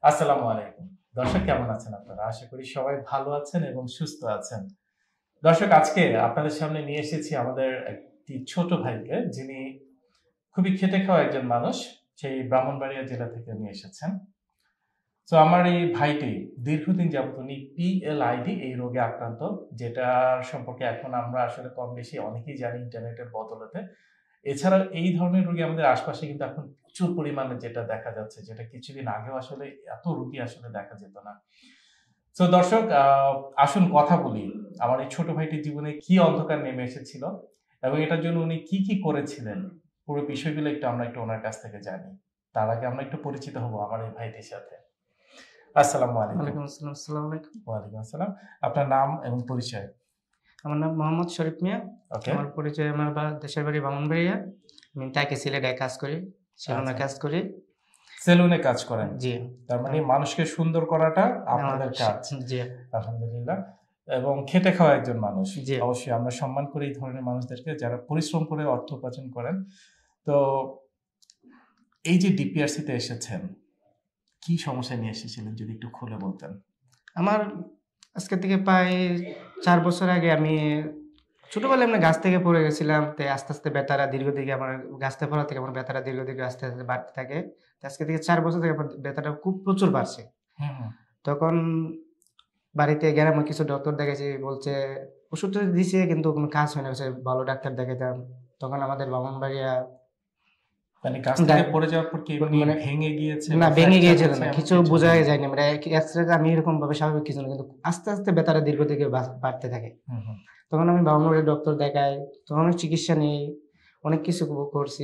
আসসালামু আলাইকুম। দর্শক কেমন আছেন আপনারা? আশা করি সবাই ভালো আছেন এবং সুস্থ আছেন। দর্শক আজকে আপনাদের সামনে নিয়ে এসেছি আমাদের একটি ছোট ভাইকে, যিনি খুবই খেটে খাওয়া একজন মানুষ। সেই ব্রাহ্মণবাড়িয়া জেলা থেকে নিয়ে এসেছেন। তো আমার এই ভাইটি দীর্ঘদিন যাবত উনি পিএলআইডি এই রোগে আক্রান্ত, যেটার সম্পর্কে এখন আমরা আসলে কম বেশি অনেকেই জানি ইন্টারনেটের বদৌলতে। এছাড়া এই ধরনের রোগী আমাদের আশপাশে কিন্তু এখন প্রচুর পরিমাণে যেটা দেখা যাচ্ছে, যেটা কিছুদিন আগেও আসলে এত রোগী আসলে দেখা যেত না। তো দর্শক আসুন কথা বলি আমার এই ছোট ভাইটির জীবনে কি অন্ধকার নেমে এসেছিল এবং এটার জন্য উনি কি কি করেছিলেন, পুরো বিষয়গুলো আমরা একটু ওনার কাছ থেকে জানি। তার আগে আমরা একটু পরিচিত হব আমার এই ভাইটির সাথে। আসসালামু আলাইকুম। ওয়ালাইকুম আসসালাম। আসসালামু আলাইকুম। ওয়ালাইকুম আসসালাম। আপনার নাম এবং পরিচয়? আমার নাম মোহাম্মদ শরীফ মিয়া। ওকে। আমার পরিচয়, আমার দেশের বাড়ি ব্রাহ্মণবাড়িয়া। আমি টাকি সিলেটে কাজ করি, সেলুনে কাজ করি। সেলুনে কাজ করেন? জি। তার মানে মানুষকে সুন্দর করাটা আপনাদের আমাদের কাজ? জি। আলহামদুলিল্লাহ। এবং খেটে খাওয়া একজন মানুষ। জি। অবশ্যই আমরা সম্মান করি এই ধরনের মানুষদেরকে যারা পরিশ্রম করে অর্থ উপার্জন করেন। তো এই যে ডিপিআরসি তে এসেছেন, কি সমস্যা নিয়ে এসেছিলেন যদি একটু খুলে বলতেন? আমার আজকে থেকে প্রায় 4 বছর আগে আমি ছোটবেলায় এমনি গাছ থেকে পড়ে গেছিলাম। তো আস্তে, আস্তে ব্যথাটা দীর্ঘদিকে আমার গাছ থেকে পড়া থেকে আমার ব্যথাটা দীর্ঘদিকে আস্তে, আস্তে বাড়তে থাকে। তো আজকে থেকে 4 বছর থেকে আমার ব্যথাটা খুব প্রচুর বাড়ছে। তখন বাড়িতে গ্রামে কিছু ডক্টর দেখাইছি, বলছে ওষুধ তো দিছে কিন্তু কোনো কাজ হয় না, বলছে ভালো ডাক্তার দেখাইতাম। তখন আমাদের ব্রাহ্মণবাড়িয়া মানে গাছ থেকে পড়ে যাওয়ার পর কি এমনি ভেঙে গিয়েছে? না, ভেঙে গিয়েছিল না, কিছু বোঝাই যায়নি। মানে এক্সরে আমি এরকম ভাবে স্বাভাবিক কিছু না, কিন্তু আস্তে আস্তে ব্যথাটা দীর্ঘ থেকে বাড়তে থাকে। তখন আমি ব্রাহ্মণবাড়িয়া ডক্টর দেখাই, তখন অনেক চিকিৎসা নেই, অনেক কিছু করছি,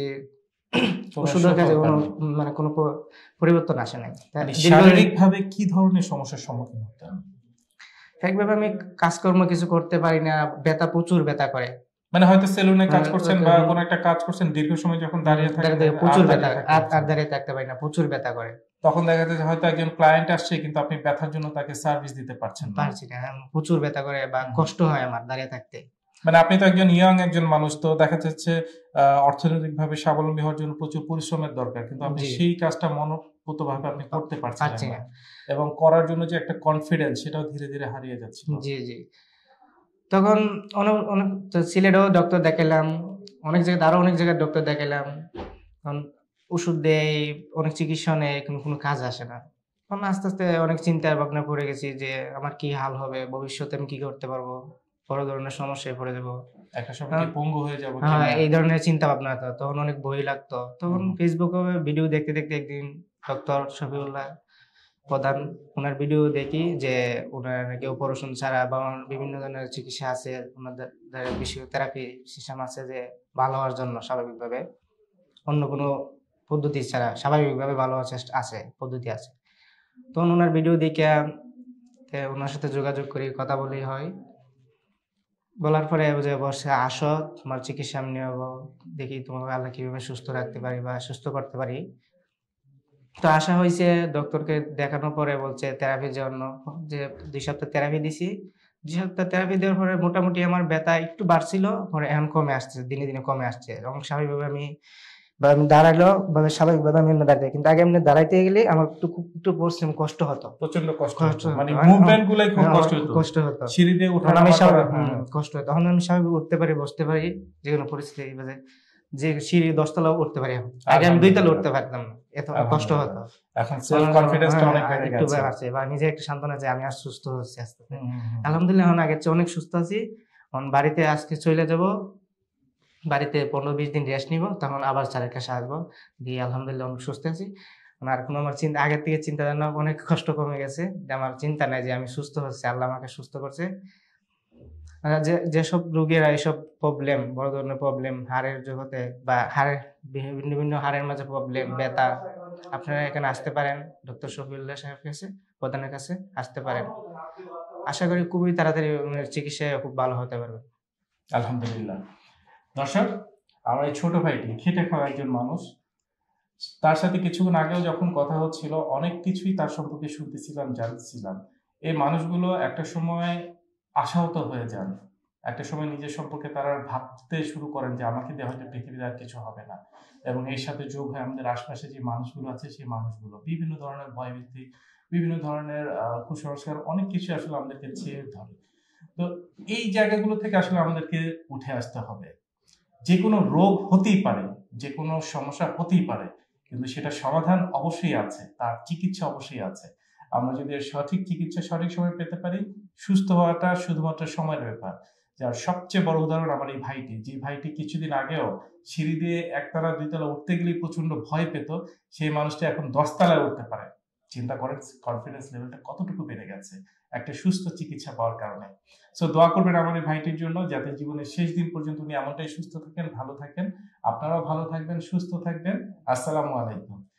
ওষুধের কাজে মানে কোনো পরিবর্তন আসে নাই। শারীরিক ভাবে কি ধরনের সমস্যার সম্মুখীন হতেন? একভাবে আমি কাজকর্ম কিছু করতে পারি না, ব্যথা প্রচুর ব্যথা করে। মানে হয়তো সেলুনে কাজ করছেন বা কোনো একটা কাজ করছেন, দীর্ঘ সময় যখন দাঁড়িয়ে থাকেন প্রচুর ব্যথা, আর দাঁড়িয়ে থাকতে পারি না, প্রচুর ব্যথা করে। তখন দেখা যাচ্ছে হয়তো একজন ক্লায়েন্ট আসছে কিন্তু আপনি ব্যথার জন্য তাকে সার্ভিস দিতে পারছেন না। পারছি না, প্রচুর ব্যথা করে বা কষ্ট হয় আমার দাঁড়িয়ে থাকতে। মানে আপনি তো একজন ইয়াং একজন মানুষ, তো দেখা যাচ্ছে অর্থনৈতিকভাবে স্বাবলম্বী হওয়ার জন্য প্রচুর পরিশ্রমের দরকার, কিন্তু আপনি সেই কাজটা মনোপুতভাবে আপনি করতে পারছেন না, এবং করার জন্য যে একটা কনফিডেন্স সেটাও ধীরে ধীরে হারিয়ে যাচ্ছে। জি জি। তখন অনেক অনেক সিলেটেও ডক্টর দেখাইলাম, অনেক জায়গায় আরো অনেক জায়গায় ডক্টর দেখাইলাম। তখন ওষুধ দেয়, অনেক চিকিৎসা নেয়, কোনো কাজ আসে না। তখন আস্তে আস্তে অনেক চিন্তা ভাবনা পড়ে গেছি যে আমার কি হাল হবে, ভবিষ্যতে আমি কি করতে পারবো, বড় ধরনের সমস্যায় পড়ে যাবো, একটা সময় পঙ্গু হয়ে যাবো। হ্যাঁ, এই ধরনের চিন্তা ভাবনা হতো। তখন অনেক বই লাগতো। তখন ফেসবুকে ভিডিও দেখতে দেখতে একদিন ডক্টর শফিউল্লাহ প্রধান, ওনার ভিডিও দেখি যে ওনার নাকি অপারেশন ছাড়া বা বিভিন্ন ধরনের চিকিৎসা আছে, ওনাদের ফিজিওথেরাপি সিস্টেম আছে যে ভালো হওয়ার জন্য স্বাভাবিকভাবে, অন্য কোনো পদ্ধতি ছাড়া স্বাভাবিকভাবে ভালো হওয়ার চেষ্টা আছে, পদ্ধতি আছে। তখন ওনার ভিডিও দেখে ওনার সাথে যোগাযোগ করি, কথা বলি হয়। বলার পরে যে বসে আসো, তোমার চিকিৎসা আমি নেব, দেখি তোমাকে আল্লাহ কিভাবে সুস্থ রাখতে পারি বা সুস্থ করতে পারি। তো আসা হয়েছে, ডক্টরকে দেখানোর পরে বলছে থেরাপির জন্য, যে 2 সপ্তাহ থেরাপি দিছি। 2 সপ্তাহ থেরাপি দেওয়ার পরে মোটামুটি আমার ব্যথা একটু বাড়ছিল, পরে এখন কমে আসছে, দিনে দিনে কমে আসছে। এবং স্বাভাবিকভাবে আমি দাঁড়াইলেও মানে স্বাভাবিকভাবে আমি দাঁড়াই, কিন্তু আগে এমনি দাঁড়াইতে গেলে আমার একটু পরিশ্রম কষ্ট হতো, প্রচন্ড কষ্ট হতো, মানে মুভমেন্ট গুলাই খুব কষ্ট হতো, সিঁড়ি দিয়ে ওঠানামা করা কষ্ট হতো। এখন আমি স্বাভাবিক উঠতে পারি, বসতে পারি, যে কোনো পরিস্থিতি, যে সিঁড়ি 10 তলাও উঠতে পারি। আগে আমি 2 তলা উঠতে পারতাম না, এত কষ্ট হতো। এখন সেলফ কনফিডেন্সটা অনেক বেড়ে গেছে, বা নিজে একটা সান্ত্বনা যে আমি আর সুস্থ হচ্ছি আস্তে আস্তে। আলহামদুলিল্লাহ এখন আগের চেয়ে অনেক সুস্থ আছি। এখন বাড়িতে আজকে চলে যাব, বাড়িতে 15-20 দিন রেস্ট নিব, তখন আবার স্যারের কাছে আসবো, দিয়ে আলহামদুলিল্লাহ অনেক সুস্থ আছি। আর কোনো আমার চিন্তা, আগের থেকে চিন্তা ভাবনা অনেক কষ্ট কমে গেছে, যে আমার চিন্তা নাই যে আমি সুস্থ হচ্ছি, আল্লাহ আমাকে সুস্থ করছে। যেসব রোগীরা এইসব প্রবলেম, বড় ধরনের প্রবলেম, হাড়ের জগতে বা হাড়ের বিভিন্ন হাড়ের মাঝে প্রবলেম, ব্যথা, আপনারা এখানে আসতে পারেন, ডক্টর শফিউল্লাহ সাহেবের কাছে, প্রধানের কাছে আসতে পারেন। আশা করি খুবই তাড়াতাড়ি চিকিৎসায় খুব ভালো হতে পারবে। আলহামদুলিল্লাহ। দর্শক, আমার এই ছোট ভাইটি খেটে খাওয়া একজন মানুষ। তার সাথে কিছুক্ষণ আগেও যখন কথা হচ্ছিল, অনেক কিছুই তার সম্পর্কে শুনতেছিলাম, জানতেছিলাম। এই মানুষগুলো একটা সময় আশাহত হয়ে যান, একটা সময় নিজের সম্পর্কে তারা ভাবতে শুরু করেন যে আমাকে দিয়ে হয়তো পৃথিবীতে আর কিছু হবে না। এবং এর সাথে যোগ হয় আমাদের আশপাশে যে মানুষগুলো আছে সেই মানুষগুলো বিভিন্ন ধরনের ভয়ভীতি, বিভিন্ন ধরনের কুসংস্কার, অনেক কিছু আসলে আমাদেরকে চেয়ে ধরে। তো এই জায়গাগুলো থেকে আসলে আমাদেরকে উঠে আসতে হবে। যে কোনো রোগ হতেই পারে, যে কোনো সমস্যা হতেই পারে, কিন্তু সেটা সমাধান অবশ্যই আছে, তার চিকিৎসা অবশ্যই আছে। আমরা যদি এর সঠিক চিকিৎসা সঠিক সময় পেতে পারি, সুস্থ হওয়াটা শুধুমাত্র সময়ের ব্যাপার। যার সবচেয়ে বড় উদাহরণ আমার এই ভাইটি, যে ভাইটি কিছুদিন আগেও সিঁড়ি দিয়ে একতলা দুইতলা উঠতে গেলেই প্রচন্ড ভয় পেত, সেই মানুষটা এখন 10 তলায় উঠতে পারে। চিন্তা করেন কনফিডেন্স লেভেলটা কতটুকু বেড়ে গেছে একটা সুস্থ চিকিৎসা পাওয়ার কারণে। সো দোয়া করবেন আমার এই ভাইটির জন্য, যাতে জীবনের শেষ দিন পর্যন্ত উনি এমনটাই সুস্থ থাকেন, ভালো থাকেন। আপনারাও ভালো থাকবেন, সুস্থ থাকবেন। আসসালামু আলাইকুম।